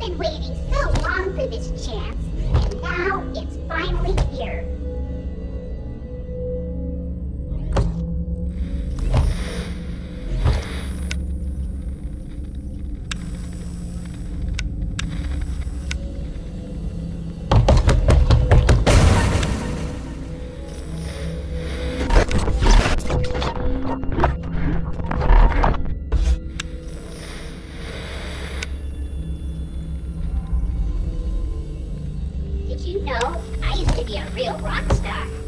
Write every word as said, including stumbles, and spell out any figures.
been waiting so long for this chance, and now it's finally here. Did you know I used to be a real rock star?